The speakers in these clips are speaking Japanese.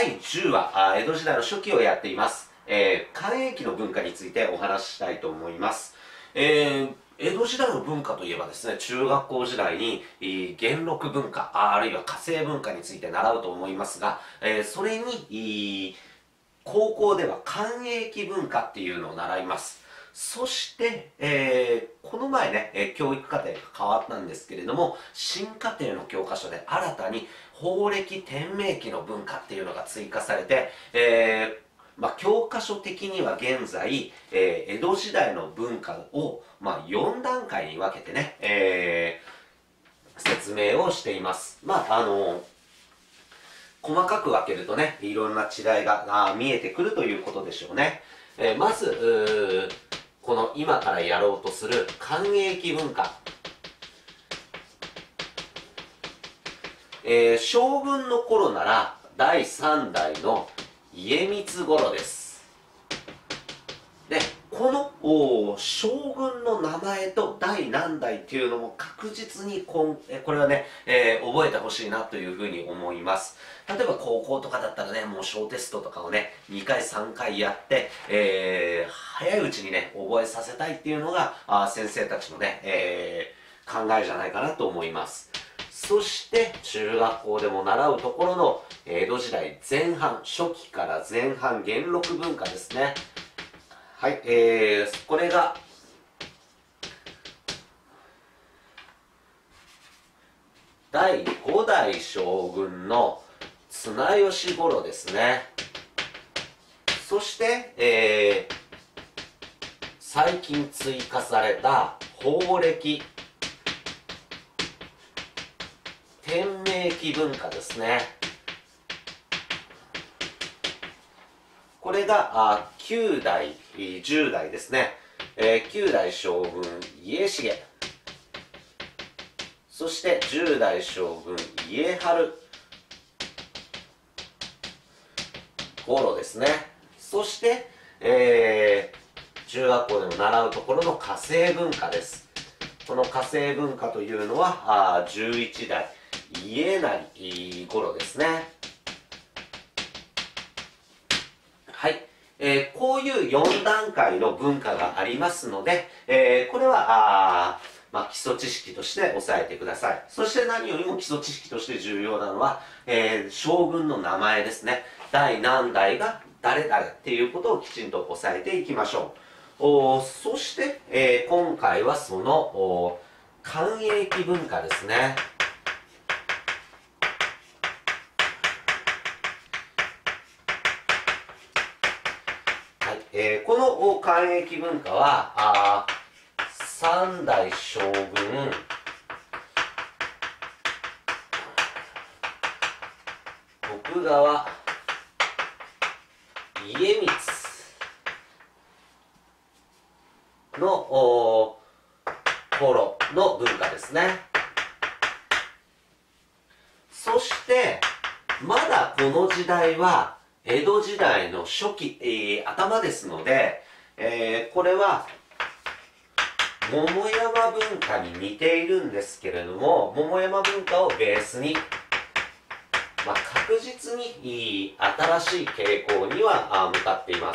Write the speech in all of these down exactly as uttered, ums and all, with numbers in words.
だいじゅうわ、あ江戸時代の初期をやっています。えー、寛永期の文化についてお話ししたいと思います。えー江戸時代の文化といえばですね、中学校時代に、えー、元禄文化、あ、あるいは火星文化について習うと思いますが、えー、それに、えー、高校では寛永期文化っていうのを習います。そして、えー、この前ね、えー、教育課程が変わったんですけれども、新課程の教科書で新たに宝暦天明期の文化っていうのが追加されて、えーまあ、教科書的には現在、えー、江戸時代の文化を、まあ、よんだんかいに分けてね、えー、説明をしています。まあ、あの、細かく分けるとね、いろんな違いが見えてくるということでしょうね。えー、まず、この今からやろうとする寛永期文化。えー、将軍の頃ならだいさんだいの家光頃です。で、この将軍の名前と第何代っていうのも確実にこんこれはね、えー、覚えてほしいなというふうに思います。例えば高校とかだったらね、もう小テストとかをね、にかいさんかいやって、えー、早いうちにね、覚えさせたいっていうのがあ先生たちのね、えー、考えじゃないかなと思います。そして中学校でも習うところの江戸時代前半、初期から前半元禄文化ですね。はい、えー、これがだいごだい将軍の綱吉頃ですね。そして、えー、最近追加された宝暦天明期文化ですね。これがあきゅうだい、じゅうだいですね。えー、きゅうだい将軍家重、そしてじゅうだい将軍家治頃ですね。そして、えー、中学校でも習うところの火星文化です。この火星文化というのはあじゅういちだい家成頃ですね。はい、えー、こういうよんだんかいの文化がありますので、えー、これはあ、まあ、基礎知識として押さえてください。そして何よりも基礎知識として重要なのは、えー、将軍の名前ですね。第何代が誰々っていうことをきちんと押さえていきましょう。おそして、えー、今回はその寛永期文化ですね。えー、この寛永期文化はあさんだい将軍徳川家光の頃の文化ですね。そしてまだこの時代は江戸時代の初期、えー、頭ですので、えー、これは桃山文化に似ているんですけれども、桃山文化をベースに、まあ、確実に新しい傾向には向かっています。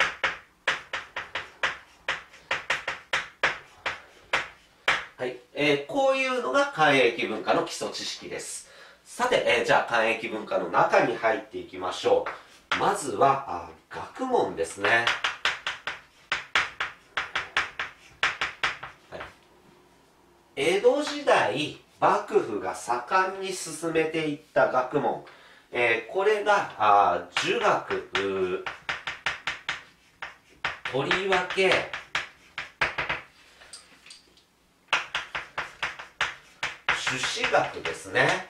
はい、えー、こういうのが寛永期文化の基礎知識です。さて、えー、じゃあ寛永期文化の中に入っていきましょう。まずはあ学問ですね。はい、江戸時代幕府が盛んに進めていった学問、えー、これがあ儒学、とりわけ朱子学ですね。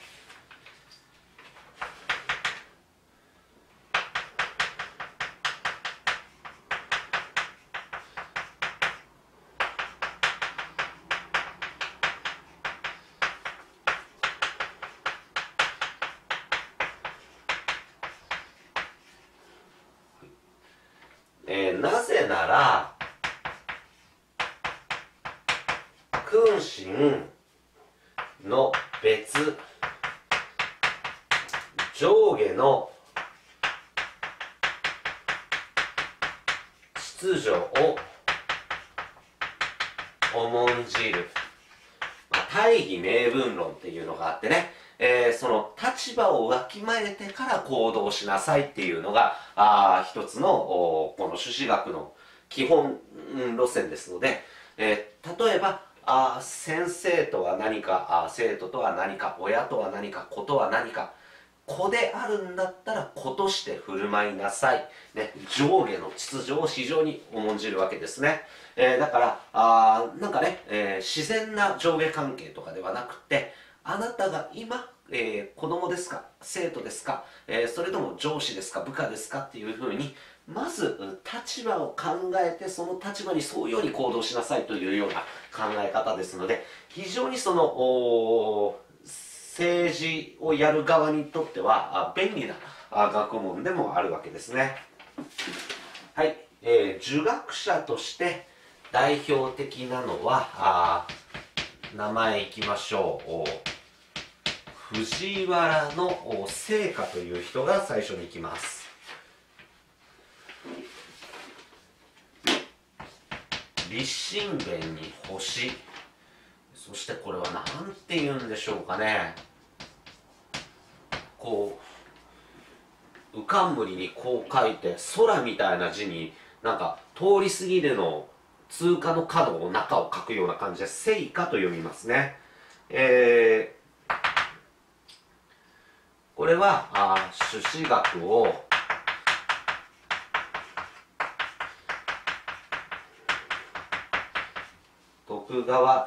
えー、なぜなら君臣の別上下の秩序を重んじる、まあ、大義名分論っていうのがあってね、えー、その立場をわきまえてから行動しなさいっていうのがあ一つのこの朱子学の基本路線ですので、えー、例えばあ先生とは何か、あ生徒とは何か、親とは何か、子とは何か、子であるんだったら子として振る舞いなさい、ね、上下の秩序を非常に重んじるわけですね。えー、だからあなんかね、えー、自然な上下関係とかではなくて、あなたが今、えー、子供ですか、生徒ですか、えー、それとも上司ですか、部下ですかっていうふうに、まず立場を考えて、その立場に沿うように行動しなさいというような考え方ですので、非常にその政治をやる側にとっては便利な学問でもあるわけですね。はい、えー、儒学者として代表的なのは、あ名前いきましょう。藤原の清家という人が最初に来ます。立身弁に星、そしてこれは何て言うんでしょうかね、こう浮かんむりにこう書いて、空みたいな字になんか通り過ぎでの通過の角を中を書くような感じで清家と読みますね。えー、これはあ朱子学を徳川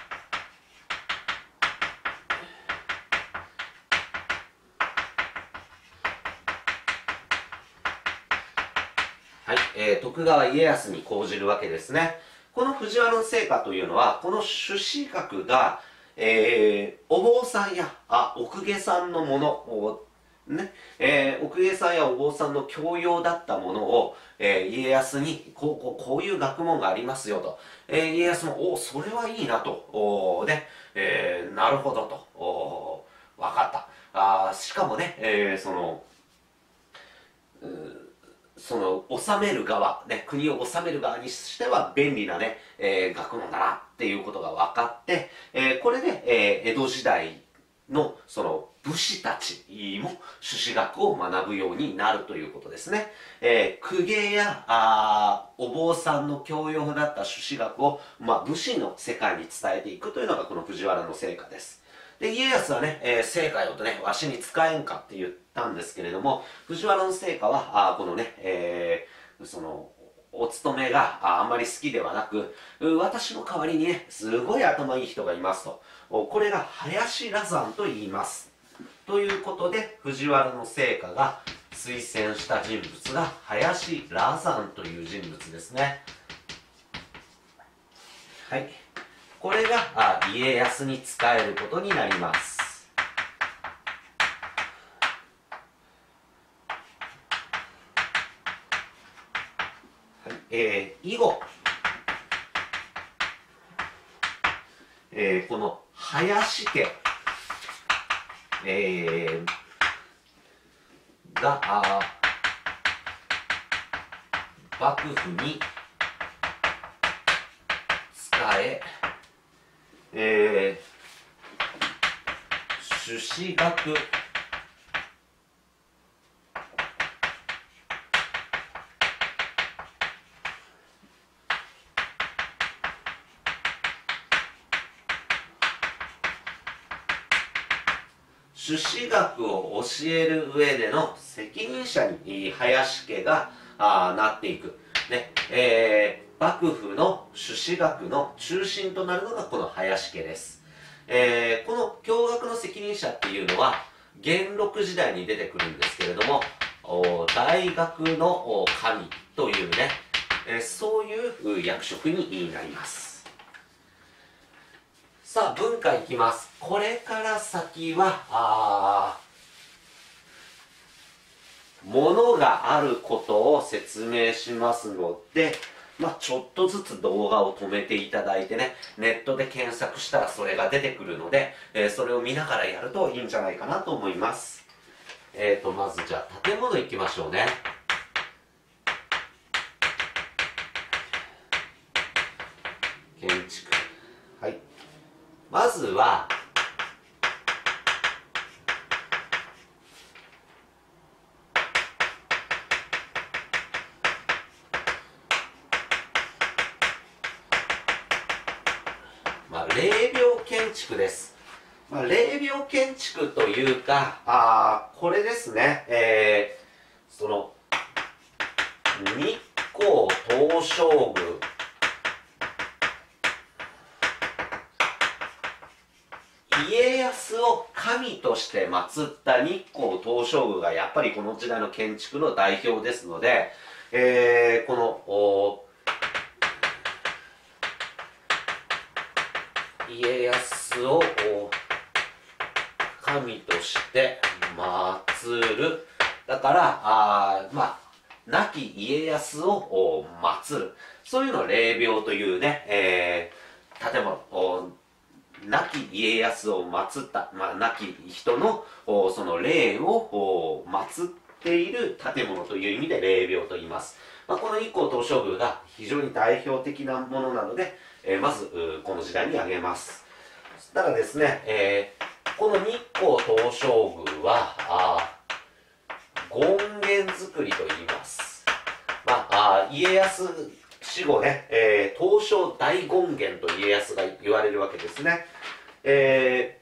はい、えー、徳川家康に講じるわけですね。この藤原清家というのは、この朱子学が、えー、お坊さんやあ奥下さんのものね、えー、奥下さんやお坊さんの教養だったものを、えー、家康にこうこうこういう学問がありますよと、えー、家康もおそれはいいなと、おね、えー、なるほどと、お分かった。あしかもね、えー、そのその治める側、ね、国を治める側にしては便利なね、えー、学問だなっていうことが分かって、えー、これで、えー、江戸時代のその武士たちも朱子学を学ぶようになるということですね。えー、公家やあお坊さんの教養だった朱子学を、まあ、武士の世界に伝えていくというのがこの藤原の成果です。で、家康はね、えー、成果よとね、わしに使えんかって言ったんですけれども、藤原の成果は、あこのね、えー、その、お勤めがああんまり好きではなく、私の代わりにね、すごい頭いい人がいますと。これが林羅山と言います。ということで、藤原の成果が推薦した人物が林羅山という人物ですね。はい。これがあ家康に仕えることになります。はい、えー、以後、えー、この林家、えー、があ幕府に仕え、えー、朱子学朱子学を教える上での責任者に林家があなっていく、ねえー、幕府の朱子学の中心となるのがこの林家です。えー、この教学の責任者っていうのは元禄時代に出てくるんですけれども、大学の神というね、えー、そういう役職になります。さあ文化いきます。これから先はあものがあることを説明しますので、まあ、ちょっとずつ動画を止めていただいてね、ネットで検索したらそれが出てくるので、えー、それを見ながらやるといいんじゃないかなと思います。えーとまずじゃあ建物いきましょうね。 建築。はい。まずは、まあ、霊廟建築です。まあ、霊廟建築というか、あこれですね、えー、その、日光東照宮、家康を神として祀った日光東照宮がやっぱりこの時代の建築の代表ですので、えー、この家康を神として祀る。だからあまあ亡き家康を祀る、そういうのを霊廟というね、えー、建物、亡き家康を祀った、まあ、亡き人のその霊を祀っている建物という意味で霊廟と言います。まあ、この日光東照宮が非常に代表的なものなので、えー、まずこの時代に挙げます。だからですね、えー、この日光東照宮はあ権現造りと言います。まあ、あ家康死後ね、えー、東照大権現と家康が言われるわけですね。え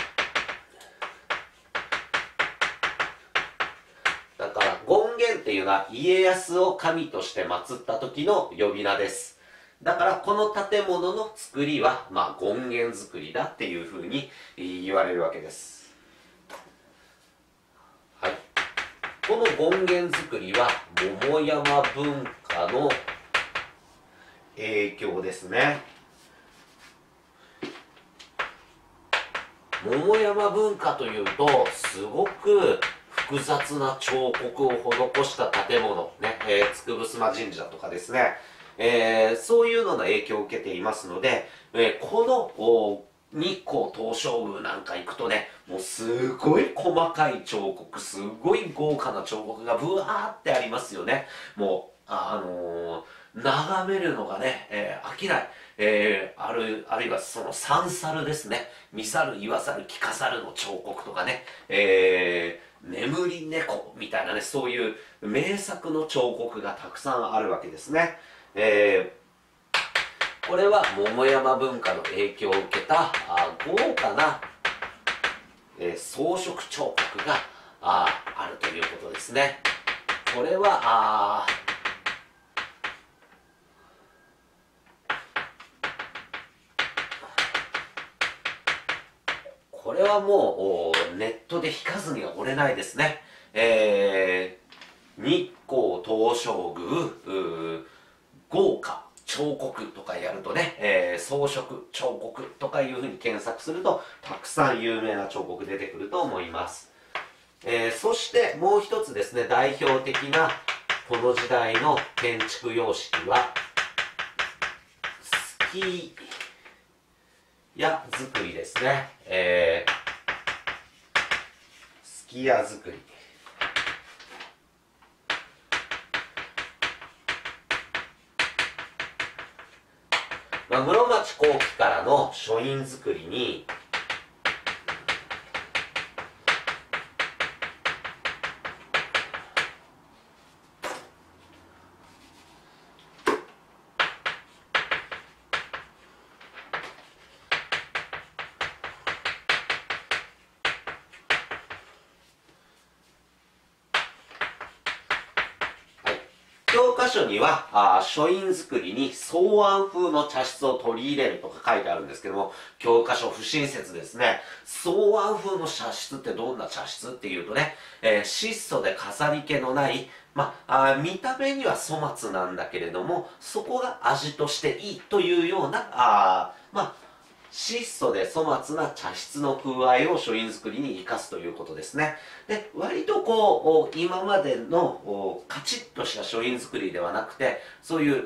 ー、だから権現っていうのは家康を神として祀った時の呼び名です。だからこの建物の作りは、まあ、権現造りだっていうふうに言われるわけです。はい。この権現造りは桃山文化の影響ですね。桃山文化というとすごく複雑な彫刻を施した建物ね、えー、筑部島神社とかですね、えー、そういうのの影響を受けていますので、えー、この日光東照宮なんか行くとね、もうすごい細かい彫刻、すごい豪華な彫刻がブワーってありますよね。もうあのー、眺めるのがね、えー、飽きない。えー、ある、あるいはその三猿ですね。見猿、言わ猿、聞か猿の彫刻とかね、えー、眠り猫みたいなね、そういう名作の彫刻がたくさんあるわけですね。えー、これは桃山文化の影響を受けたあ豪華な、えー、装飾彫刻がああるということですね。これはあこれはもうネットで引かずには折れないですね。えー、日光東照宮豪華彫刻とかやるとね、えー、装飾彫刻とかいうふうに検索するとたくさん有名な彫刻出てくると思います。えー、そしてもう一つですね、代表的なこの時代の建築様式はスキー屋造りですね。えー、すき家造り。まあ、室町後期からの書院造りに教科書にはあ書院造りに草案風の茶室を取り入れるとか書いてあるんですけども、教科書不親切ですね。草案風の茶室ってどんな茶室っていうとね、えー、質素で飾り気のない、まあ、見た目には粗末なんだけれども、そこが味としていいというような、あまあ質素で粗末な茶室の風合いを書院造りに生かすということですね。で、割とこう、今までのカチッとした書院造りではなくて、そういう、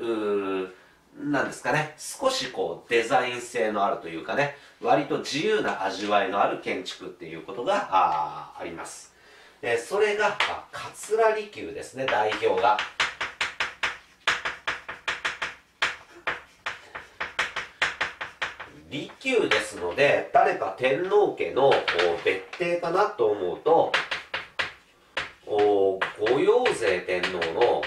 うなんですかね、少しこうデザイン性のあるというかね、割と自由な味わいのある建築っていうことが あ, あります。で、それが桂離宮ですね、代表が。 利休ですので、誰か天皇家の別邸かなと思うと、お後陽勢天皇の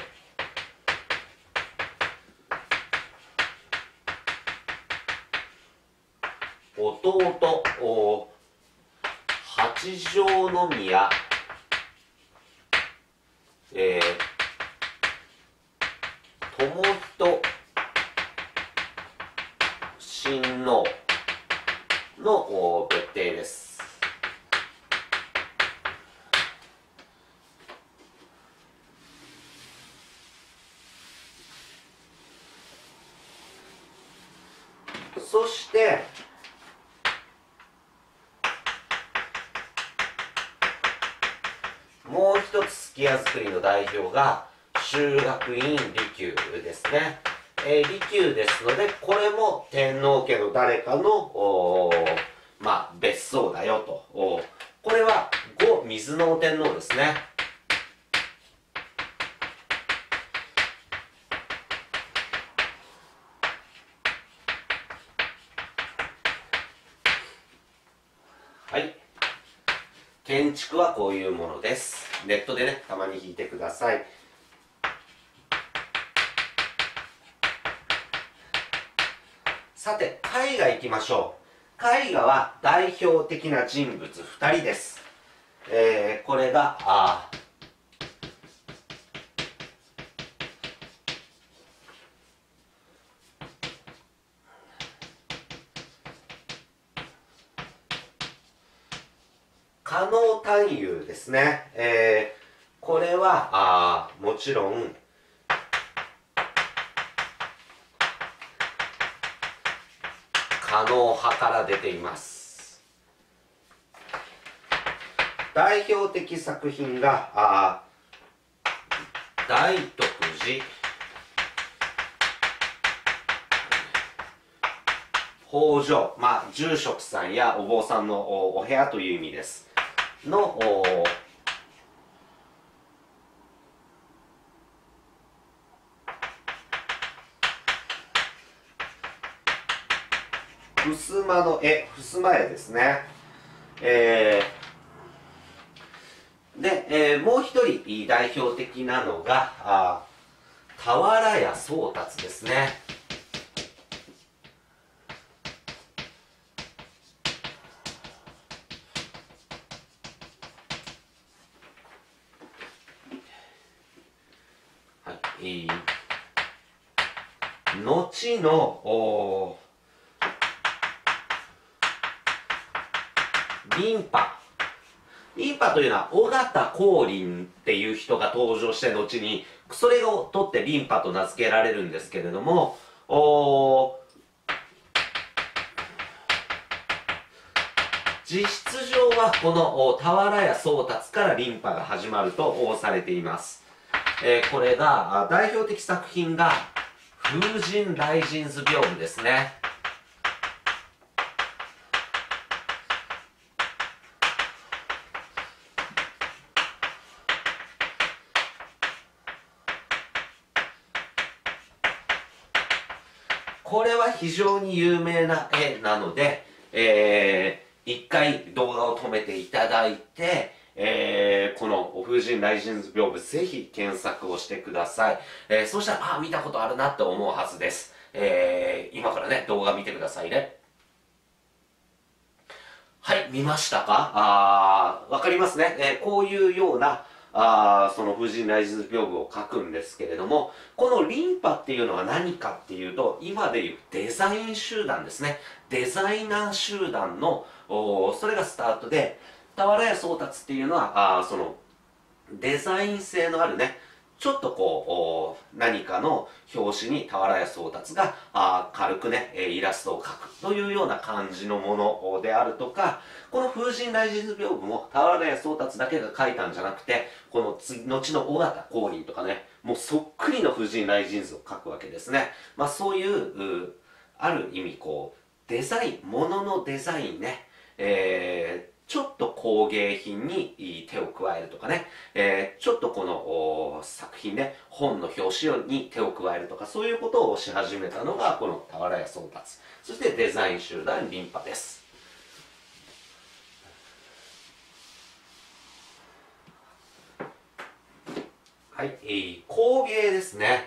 弟、お八条宮、えー、友人親王の別邸です。そしてもう一つ数寄屋造りの代表が修学院利休ですね。えー、利休ですので、これも天皇家の誰かのまあ別荘だよと。これは後水能天皇ですね。はい。建築はこういうものです。ネットでね、たまに引いてください。さて、絵画行きましょう。絵画は代表的な人物ふたりです。えー、これが、あ狩野探幽ですね。えー、これはあもちろん狩野派から出ています。代表的作品があ大徳寺、方丈、まあ住職さんやお坊さんのおお部屋という意味ですのお襖の絵、襖絵ですね。えー、で、えー、もう一人代表的なのがあ俵屋宗達ですね。はい、後のお琳派。琳派というのは尾形光琳っていう人が登場して後にそれを取って琳派と名付けられるんですけれども、お実質上はこの俵屋宗達から琳派が始まるとされています。えー、これが代表的作品が風神雷神図屏風ですね。これは非常に有名な絵なので、えー、一回動画を止めていただいて、えー、この風神雷神図屏風ぜひ検索をしてください。えー、そうしたら、あ、見たことあるなって思うはずです。えー、今からね、動画見てくださいね。はい、見ましたか？あー、わかりますね。えー、こういうような、あその風神雷神図屏風を描くんですけれども、この琳派っていうのは何かっていうと、今でいうデザイン集団ですね。デザイナー集団の、おそれがスタートで、俵屋宗達っていうのは、あそのデザイン性のあるね、ちょっとこう、何かの表紙に俵屋宗達があ軽くね、イラストを描くというような感じのものであるとか、この風神雷神図屏風も俵屋宗達だけが描いたんじゃなくて、この次後の尾形光琳とかね、もうそっくりの風神雷神図を描くわけですね。まあそういう、ある意味こう、デザイン、もののデザインね、えーちょっと工芸品に手を加えるとかね、えー、ちょっとこの作品ね、本の表紙に手を加えるとか、そういうことをし始めたのがこの俵屋宗達、そしてデザイン集団リンパです。はい、えー、工芸ですね。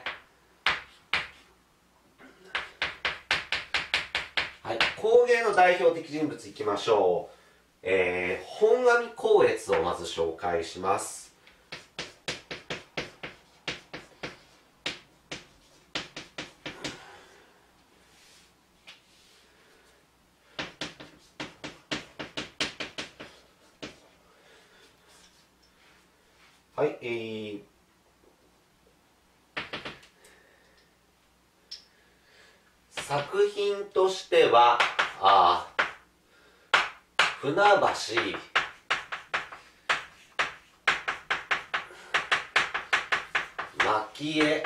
はい、工芸の代表的人物いきましょう。えー、本阿弥光悦をまず紹介します。はい、えー、作品としては、あ船橋、蒔絵、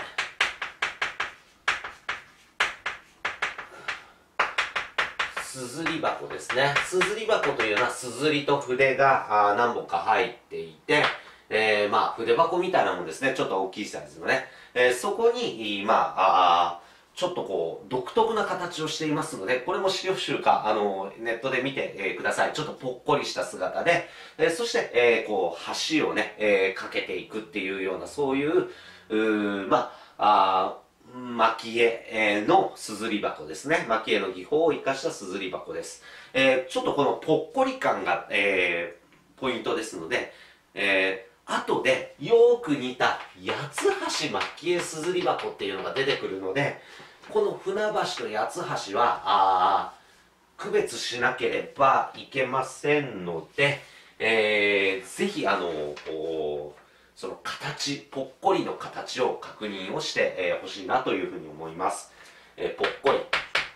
すずり箱ですね。すずり箱というのはすずりと筆があ何本か入っていて、えー、まあ筆箱みたいなもんですね。ちょっと大きいサイズのね。えー、そこに、まあ、あちょっとこう独特な形をしていますので、これも資料集かあのネットで見て、えー、ください。ちょっとぽっこりした姿で、えー、そして、えー、こう橋をね、えー、かけていくっていうようなそういううーまああ蒔絵のすずり箱ですね。蒔絵の技法を生かしたすずり箱です。えー、ちょっとこのぽっこり感が、えー、ポイントですので、えー、後でよーく似た八つ橋蒔絵すずり箱っていうのが出てくるので、この船橋と八つ橋はあ区別しなければいけませんので、えー、ぜひあのその形、ぽっこりの形を確認をしてほ、えー、しいなというふうに思います。えー、ぽっこり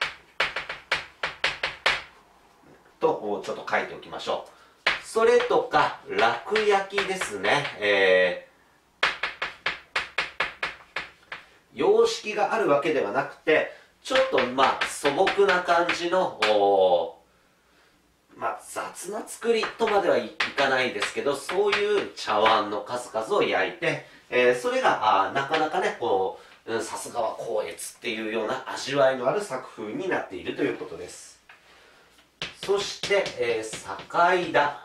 とちょっと書いておきましょう。それとか楽焼きですね。えー、様式があるわけではなくて、ちょっとまあ素朴な感じのまあ、雑な作りとまではいかないですけど、そういう茶碗の数々を焼いて、えー、それがあなかなかねこうさすがは光悦っていうような味わいのある作風になっているということです。そして、えー、酒井田。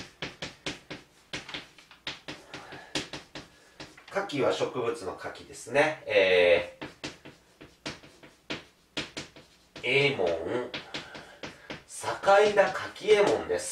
牡蠣は植物の牡蠣ですね。えー、えもん酒井田牡蠣右衛門です。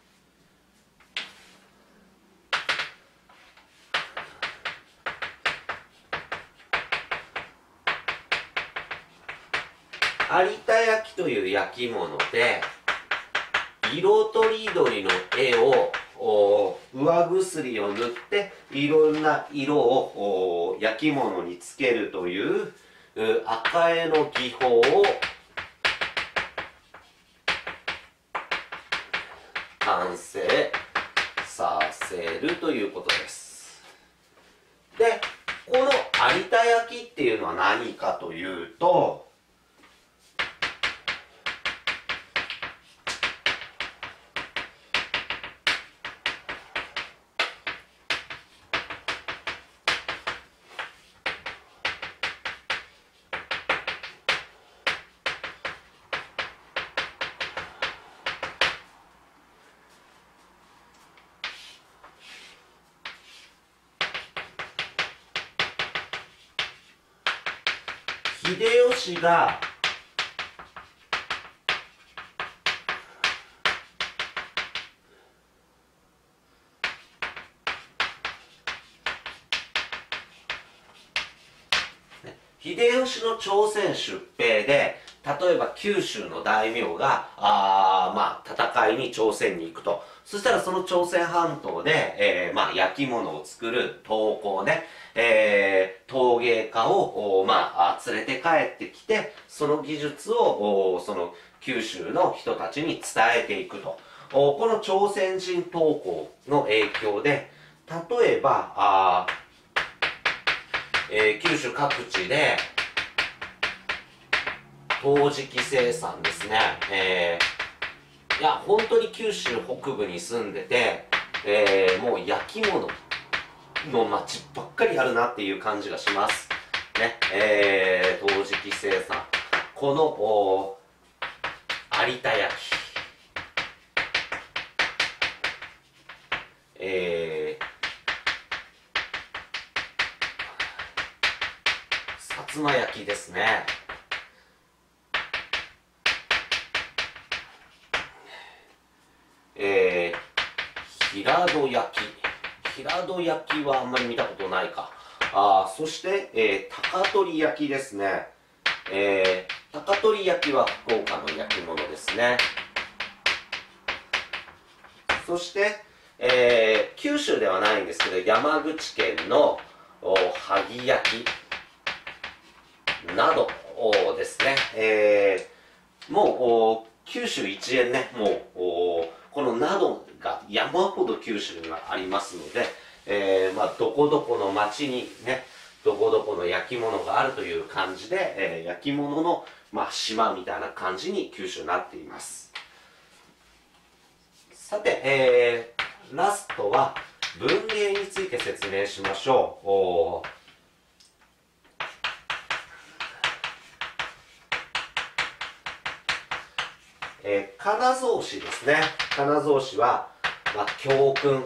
有田焼という焼き物で、色とりどりの絵を上薬を塗っていろんな色を焼き物につけるという赤絵の技法を完成させるということです。で、この有田焼っていうのは何かというと、秀吉が秀吉の朝鮮出兵で、例えば九州の大名があ、まあ、戦いに朝鮮に行くと。そしたらその朝鮮半島で、えーまあ、焼き物を作る陶工ね、えー、陶芸家を、まあ、連れて帰ってきて、その技術をその九州の人たちに伝えていくと。この朝鮮人陶工の影響で、例えばあえー、九州各地で陶磁器生産ですね、えいや本当に九州北部に住んでて、えー、もう焼き物の街ばっかりあるなっていう感じがしますね。えー、陶磁器生産、このお有田焼、えー、薩摩焼ですね。えー、平戸焼き、平戸焼きはあんまり見たことないか。あそして、えー、高取焼きですね。えー、高取焼きは福岡の焼き物ですね。そして、えー、九州ではないんですけど、山口県の萩焼きなどですね。えー、もう九州一円ね、もうこのなどが山ほど九州にはありますので、えーまあ、どこどこの町にね、どこどこの焼き物があるという感じで、えー、焼き物の、まあ、島みたいな感じに九州になっています。さて、えー、ラストは文芸について説明しましょう。おえー、金蔵詩ですね。金蔵詩は、まあ、教訓、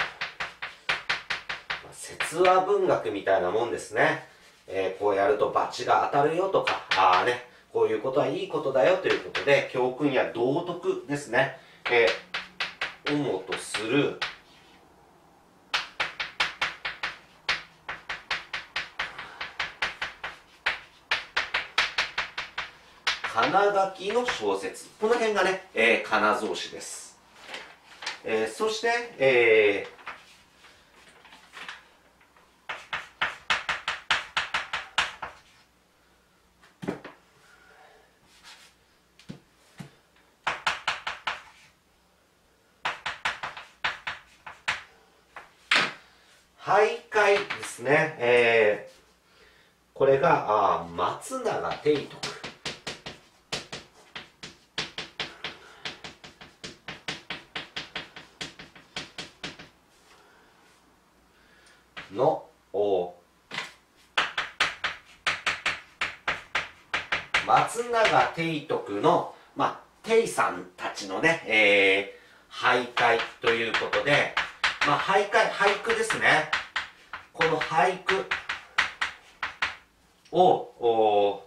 説話文学みたいなもんですね。えー、こうやるとバチが当たるよとか、あーね、こういうことはいいことだよということで、教訓や道徳ですね。えー、主とする、金書きの小説。この辺がね、えー、金蔵詩です。えー、そして、えー、俳諧ですね。えー、これが、あ松永定徳。の松永定徳の、まあ、定さんたちのね、えー、俳諧ということで、まあ、俳諧、俳句ですね。この俳句を、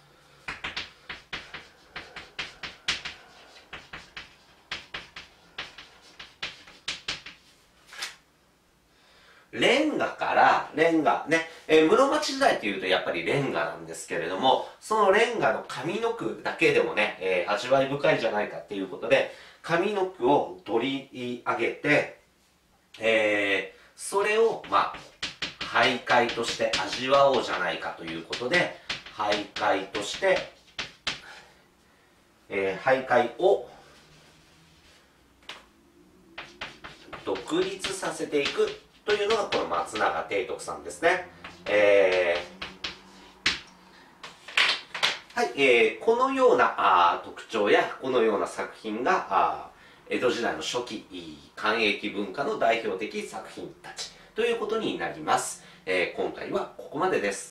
レンガから、レンガね、えー、室町時代というとやっぱりレンガなんですけれども、そのレンガの上の句だけでもね、えー、味わい深いじゃないかっていうことで、上の句を取り上げて、えー、それを、まあ、俳諧として味わおうじゃないかということで、俳諧として、えー、俳諧を独立させていくというのがこの松永定徳さんですね。えー、はい、えー、このようなあ特徴やこのような作品があ江戸時代の初期寛永文化の代表的作品たちということになります。えー、今回はここまでです。